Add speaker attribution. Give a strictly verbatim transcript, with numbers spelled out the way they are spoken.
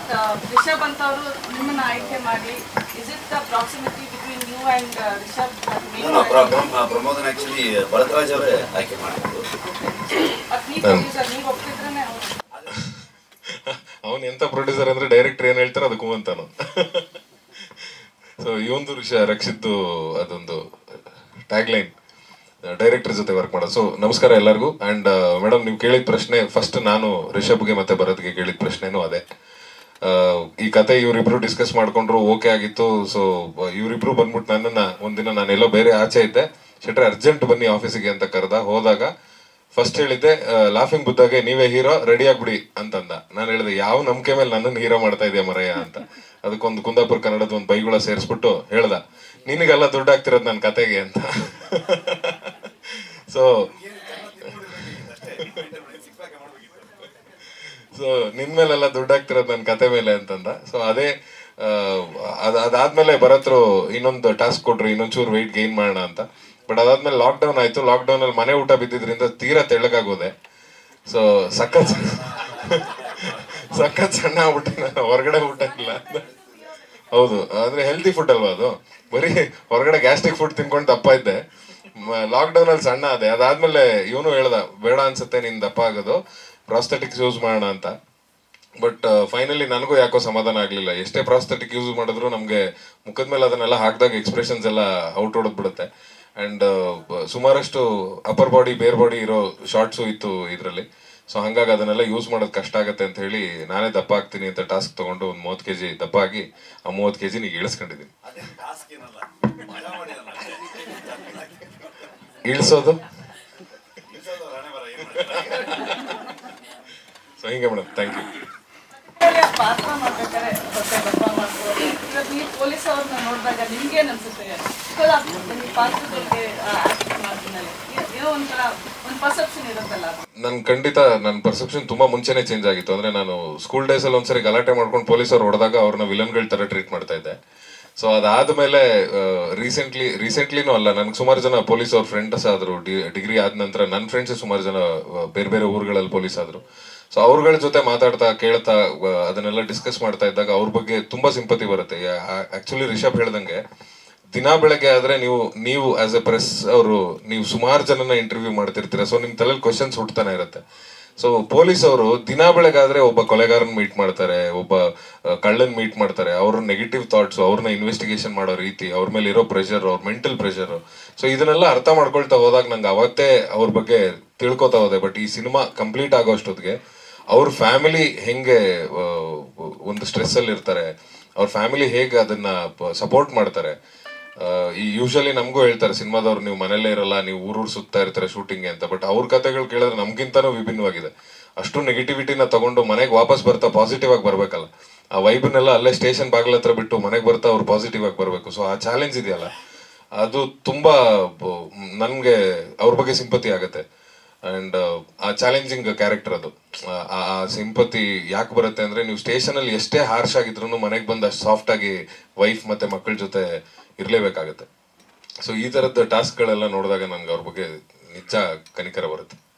Speaker 1: ರಿಷಬ್ ಅಂತ ಅವರು ನಿಮ್ಮನ್ನ ಆಯ್ಕೆ ಮಾಡಿ is it the proximity between you and Rishab?
Speaker 2: ಪ್ರಮೋದನ್ ಆಕ್ಚುಲಿ ಭರತರಾಜ್ ಅವರೇ ಆಯ್ಕೆ ಮಾಡಿದ್ರು.
Speaker 1: ನೀವು ಒಪ್ಪಿದ್ರೇನೆ
Speaker 3: ಅವನು ಎಂತ ಪ್ರೊಡ್ಯೂಸರ್ ಅಂದ್ರೆ ಡೈರೆಕ್ಟರ್ ಏನ್ ಹೇಳ್ತಾರೆ ಅದಕ್ಕೂ ಅಂತಾನು. ಸೊ ಈ ಒಂದು ವಿಷಯ ರಕ್ಷಿತ್ತು ಅದೊಂದು ಟ್ಯಾಗ್ ಲೈನ್ ಡೈರೆಕ್ಟರ್ ಜೊತೆ ವರ್ಕ್ ಮಾಡೋದು. ಸೊ ನಮಸ್ಕಾರ ಎಲ್ಲರಿಗೂ. ಅಂಡ್ ಮೇಡಮ್ ನೀವು ಕೇಳಿದ ಪ್ರಶ್ನೆ ಫಸ್ಟ್ ನಾನು ರಿಷಬ್ಗೆ ಮತ್ತೆ ಭರತ್ಗೆ ಕೇಳಿದ ಪ್ರಶ್ನೆನೂ ಅದೇ. ಈ ಕತೆ ಇವರಿಬ್ರು ಡಿಸ್ಕಸ್ ಮಾಡ್ಕೊಂಡ್ರು, ಓಕೆ ಆಗಿತ್ತು. ಸೊ ಇವರಿಬ್ರು ಬಂದ್ಬಿಟ್ಟು ನನ್ನನ್ನ ಒಂದಿನ ನಾನೆಲ್ಲೋ ಬೇರೆ ಆಚೆ ಇದ್ದೆ, ಶೆಟ್ರೆ ಅರ್ಜೆಂಟ್ ಬನ್ನಿ ಆಫೀಸಿಗೆ ಅಂತ ಕರೆದ. ಹೋದಾಗ ಫಸ್ಟ್ ಹೇಳಿದ್ದೆ ಲಾಫಿಂಗ್ ಬುದ್ಧಾಗೆ ನೀವೇ ಹೀರೋ ರೆಡಿ ಆಗ್ಬಿಡಿ ಅಂತಂದ. ನಾನು ಹೇಳಿದೆ ಯಾವ ನಂಬಿಕೆ ಮೇಲೆ ನನ್ನನ್ನು ಹೀರೋ ಮಾಡ್ತಾ ಇದೆಯಾ ಮರಯ್ಯ ಅಂತ. ಅದಕ್ಕೊಂದು ಕುಂದಾಪುರ ಕನ್ನಡದ ಒಂದು ಬೈಗುಳ ಸೇರಿಸ್ಬಿಟ್ಟು ಹೇಳ್ದ ನಿನಗೆಲ್ಲ ದುಡ್ಡು ಆಗ್ತಿರೋದು ನನ್ನ ಕತೆಗೆ ಅಂತ. ಸೊ ಸೊ ನಿನ್ ಮೇಲೆಲ್ಲ ದುಡ್ಡು ಆಗ್ತಿರೋದು ನನ್ನ ಕತೆ ಮೇಲೆ ಅಂತಂದ. ಸೊ ಅದೇ ಅದ್ ಅದಾದ್ಮೇಲೆ ಭರತ್ರು ಇನ್ನೊಂದು ಟಾಸ್ಕ್ ಕೊಟ್ರು, ಇನ್ನೊಂಚೂರು ವೆಯ್ಟ್ ಗೈನ್ ಮಾಡೋಣ ಅಂತ. ಬಟ್ ಅದಾದ್ಮೇಲೆ ಲಾಕ್ ಡೌನ್ ಆಯ್ತು. ಲಾಕ್ ಡೌನ್ ಅಲ್ಲಿ ಮನೆ ಊಟ ಬಿದ್ದಿದ್ರಿಂದ ತೀರಾ ತೆಳ್ಳಗಾಗೋದೆ. ಸೊ ಸಖತ್ ಸಖತ್ ಸಣ್ಣ ಆಗ್ಬಿಟ್ಟೆ ನಾನು, ಹೊರಗಡೆ ಊಟ ಇಲ್ಲ. ಹೌದು, ಅಂದ್ರೆ ಹೆಲ್ತಿ ಫುಡ್ ಅಲ್ವಾ ಅದು, ಬರೀ ಹೊರಗಡೆ ಗ್ಯಾಸ್ಟ್ರಿಕ್ ಫುಡ್ ತಿನ್ಕೊಂಡು ದಪ್ಪ ಇದ್ದೆ. ಲಾಕ್ ಡೌನ್ ಅಲ್ಲಿ ಸಣ್ಣ ಅದೇ. ಅದಾದ್ಮೇಲೆ ಇವನು ಹೇಳ್ದ ಬೇಡ ಅನ್ಸುತ್ತೆ ನಿನ್ ದಪ್ಪ ಆಗೋದು, ಪ್ರಾಸ್ಥೆಟಿಕ್ಸ್ ಯೂಸ್ ಮಾಡೋಣ ಅಂತ. ಬಟ್ ಫೈನಲಿ ನನಗೂ ಯಾಕೋ ಸಮಾಧಾನ ಆಗ್ಲಿಲ್ಲ. ಎಷ್ಟೇ ಪ್ರಾಸ್ಥೆಟಿಕ್ ಯೂಸ್ ಮಾಡಿದ್ರು ನಮ್ಗೆ ಮುಖದ ಮೇಲೆ ಅದನ್ನೆಲ್ಲ ಹಾಕಿದಾಗ ಎಕ್ಸ್ಪ್ರೆಷನ್ಸ್ ಎಲ್ಲ ಔಟ್ ಹೊಡೆದ್ ಬಿಡುತ್ತೆ. ಅಂಡ್ ಸುಮಾರಷ್ಟು ಅಪ್ಪರ್ ಬಾಡಿ ಬೇರ್ ಬಾಡಿ ಇರೋ ಶಾರ್ಟ್ಸು ಇತ್ತು ಇದರಲ್ಲಿ. ಸೊ ಹಂಗಾಗಿ ಅದನ್ನೆಲ್ಲ ಯೂಸ್ ಮಾಡೋದು ಕಷ್ಟ ಆಗತ್ತೆ ಅಂತ ಹೇಳಿ ನಾನೇ ದಪ್ಪ ಆಗ್ತೀನಿ ಅಂತ ಟಾಸ್ಕ್ ತಗೊಂಡು ಒಂದು ಮೂವತ್ತು ಕೆಜಿ ದಪ್ಪ ಆಗಿ ಆ ಮೂವತ್ತು ಕೆಜಿ ನೀಗ ಇಳಿಸ್ಕೊಂಡಿದ್ದೀನಿ. ಇಳಿಸೋದು ಸೊ ಹಿಂಗೆ ಮೇಡಮ್, ಥ್ಯಾಂಕ್ ಯು.
Speaker 1: ಪಾತ್ರ ಮಾಡ್ಬೇಕಾದ್ರೆ ಪೊಲೀಸ್ ಅವ್ರನ್ನ ನೋಡಿದಾಗ ನಿಮ್ಗೆ ಏನ್ ಅನ್ಸುತ್ತೆ? ಪಾತ್ರದೊಳಗೆ ಮಾಡ್ತಿದ್ಮೇಲೆ ಏನೋ ಒಂಥರ ಒಂದು ಪರ್ಸೆಪ್ಷನ್ ಇರುತ್ತಲ್ಲ.
Speaker 3: ನನ್ ಖಂಡಿತ ನನ್ನ ಪರ್ಸೆಪ್ಷನ್ ತುಂಬಾ ಮುಂಚೆನೆ ಚೇಂಜ್ ಆಗಿತ್ತು. ಅಂದ್ರೆ ನಾನು ಸ್ಕೂಲ್ ಡೇಸ್ ಅಲ್ಲಿ ಒಂದ್ಸರಿ ಗಲಾಟೆ ಮಾಡ್ಕೊಂಡು ಪೊಲೀಸರು ಹೊಡೆದಾಗ ಅವ್ರನ್ನ ವಿಲನ್ಗಳ ತರ ಟ್ರೀಟ್ ಮಾಡ್ತಾ ಇದ್ದೆ. ಸೊ ಅದಾದ್ಮೇಲೆ ರೀಸೆಂಟ್ಲಿ ರೀಸೆಂಟ್ಲಿನೂ ಅಲ್ಲ, ನನ್ಗೆ ಸುಮಾರು ಜನ ಪೊಲೀಸ್ ಅವ್ರ ಫ್ರೆಂಡ್ಸ್ ಆದ್ರು. ಡಿಗ್ರಿ ಆದ ನಂತರ ನನ್ನ ಫ್ರೆಂಡ್ಸ್ ಸುಮಾರು ಜನ ಬೇರೆ ಬೇರೆ ಊರುಗಳಲ್ಲಿ ಪೊಲೀಸ್ ಆದ್ರು. ಸೊ ಅವ್ರಗಳ ಜೊತೆ ಮಾತಾಡ್ತಾ ಕೇಳ್ತಾ ಅದನ್ನೆಲ್ಲ ಡಿಸ್ಕಸ್ ಮಾಡ್ತಾ ಇದ್ದಾಗ ಅವ್ರ ಬಗ್ಗೆ ತುಂಬಾ ಸಿಂಪತಿ ಬರುತ್ತೆ. ಆಕ್ಚುಲಿ ರಿಷಬ್ ಹೇಳ್ದಂಗೆ ದಿನಾ ಬೆಳಗ್ಗೆ ಆದ್ರೆ ನೀವು ನೀವು ಆಸ್ ಎ ಪ್ರೆಸ್ ಅವರು ನೀವು ಸುಮಾರು ಜನನ ಇಂಟರ್ವ್ಯೂ ಮಾಡ್ತಿರ್ತೀರ. ಸೊ ನಿಮ್ ತಲೆಯಲ್ಲಿ ಕ್ವಶನ್ಸ್ ಹುಟ್ತಾನೆ ಇರುತ್ತೆ. ಸೊ ಪೊಲೀಸ್ ಅವರು ದಿನಾ ಬೆಳಗಾದ್ರೆ ಒಬ್ಬ ಕೊಲೆಗಾರನ್ ಮೀಟ್ ಮಾಡ್ತಾರೆ, ಒಬ್ಬ ಕಳ್ಳನ್ ಮೀಟ್ ಮಾಡ್ತಾರೆ. ಅವ್ರ ನೆಗೆಟಿವ್ ಥಾಟ್ಸ್, ಅವ್ರನ್ನ ಇನ್ವೆಸ್ಟಿಗೇಷನ್ ಮಾಡೋ ರೀತಿ, ಅವ್ರ ಮೇಲೆ ಇರೋ ಪ್ರೆಷರ್, ಅವ್ರ ಮೆಂಟಲ್ ಪ್ರೆಷರ್, ಸೊ ಇದನ್ನೆಲ್ಲ ಅರ್ಥ ಮಾಡ್ಕೊಳ್ತಾ ಹೋದಾಗ ನಂಗೆ ಅವತ್ತೇ ಅವ್ರ ಬಗ್ಗೆ ತಿಳ್ಕೊತಾ ಹೋದೆ. ಬಟ್ ಈ ಸಿನಿಮಾ ಕಂಪ್ಲೀಟ್ ಆಗೋ ಅಷ್ಟೊತ್ತಿಗೆ ಅವ್ರ ಫ್ಯಾಮಿಲಿ ಹೆಂಗೆ ಒಂದು ಸ್ಟ್ರೆಸ್ ಅಲ್ಲಿ ಇರ್ತಾರೆ, ಅವ್ರ ಫ್ಯಾಮಿಲಿ ಹೇಗೆ ಅದನ್ನ ಸಪೋರ್ಟ್ ಮಾಡ್ತಾರೆ. ಈ ಯೂಶಲಿ ನಮಗೂ ಹೇಳ್ತಾರೆ ಸಿನಿಮಾದವ್ರು ನೀವು ಮನೆಯಲ್ಲೇ ಇರಲ್ಲ, ನೀವು ಊರೂರು ಸುತ್ತಾ ಇರ್ತಾರೆ ಶೂಟಿಂಗ್ ಅಂತ. ಬಟ್ ಅವ್ರ ಕಥೆಗಳು ಕೇಳಿದ್ರೆ ನಮ್ಗಿಂತನೂ ವಿಭಿನ್ನವಾಗಿದೆ. ಅಷ್ಟು ನೆಗೆಟಿವಿಟಿನ ತಗೊಂಡು ಮನೆಗೆ ವಾಪಸ್ ಬರ್ತಾ ಪಾಸಿಟಿವ್ ಆಗಿ ಬರ್ಬೇಕಲ್ಲ, ಆ ವೈಬ್ನೆಲ್ಲ ಅಲ್ಲೇ ಸ್ಟೇಷನ್ ಬಾಗಿಲ ಹತ್ರ ಬಿಟ್ಟು ಮನೆಗೆ ಬರ್ತಾ ಅವ್ರು ಪಾಸಿಟಿವ್ ಆಗಿ ಬರ್ಬೇಕು. ಸೊ ಆ ಚಾಲೆಂಜ್ ಇದೆಯಲ್ಲ, ಅದು ತುಂಬಾ ನನ್ಗೆ ಅವ್ರ ಬಗ್ಗೆ ಸಿಂಪತಿ ಆಗತ್ತೆ. ಅಂಡ್ ಆ ಚಾಲೆಂಜಿಂಗ್ ಕ್ಯಾರೆಕ್ಟರ್ ಅದು. ಆ ಸಿಂಪತಿ ಯಾಕೆ ಬರುತ್ತೆ ಅಂದ್ರೆ ನೀವು ಸ್ಟೇಷನ್ ಅಲ್ಲಿ ಎಷ್ಟೇ ಹಾರ್ಶ್ ಆಗಿದ್ರು ಮನೆಗೆ ಬಂದು ಅಷ್ಟು ಸಾಫ್ಟ್ ಆಗಿ ವೈಫ್ ಮತ್ತೆ ಮಕ್ಕಳ ಜೊತೆ ಇರ್ಲೇಬೇಕಾಗತ್ತೆ. ಸೊ ಈ ತರದ ಟಾಸ್ಕ್ ಗಳೆಲ್ಲ ನೋಡಿದಾಗ ನನ್ಗೆ ಅವ್ರ ಬಗ್ಗೆ ನಿಜ ಕನಿಕರ ಬರುತ್ತೆ.